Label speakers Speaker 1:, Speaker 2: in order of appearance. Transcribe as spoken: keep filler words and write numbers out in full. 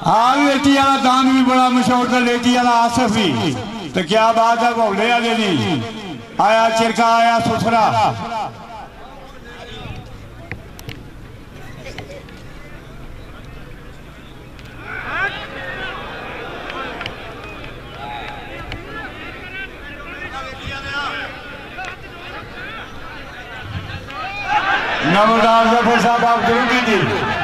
Speaker 1: हाँ लेटी वाला दान भी बड़ा मशहूर था, लेटी वाला आसफ भी। तो क्या बात है, भोले वाले नहीं आया चिरका आया सुथरा। नमस्कार जफर साहब, आप जरूर कीजिए।